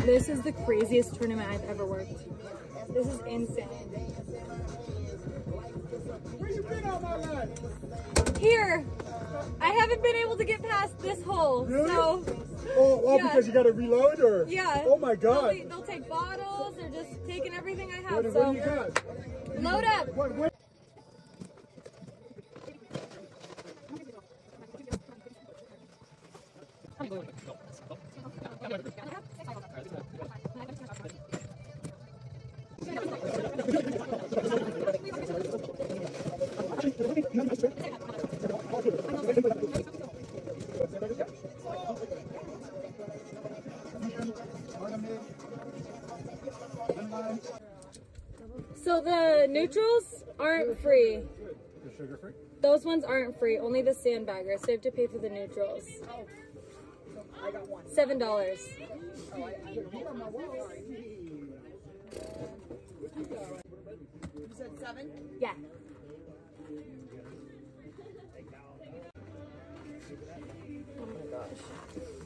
This is the craziest tournament I've ever worked. This is insane. Where you been all my life? Here, I haven't been able to get past this hole. Really? So, Oh, yeah. Because you got to reload, or? Yeah. Oh my God. They'll take bottles. They're just taking everything I have. What So do you got? load up. What? So the neutrals aren't free. The sugar free? Those ones aren't free. Only the sandbaggers. So you have to pay for the neutrals. $7. You said 7? Yeah. Oh my gosh.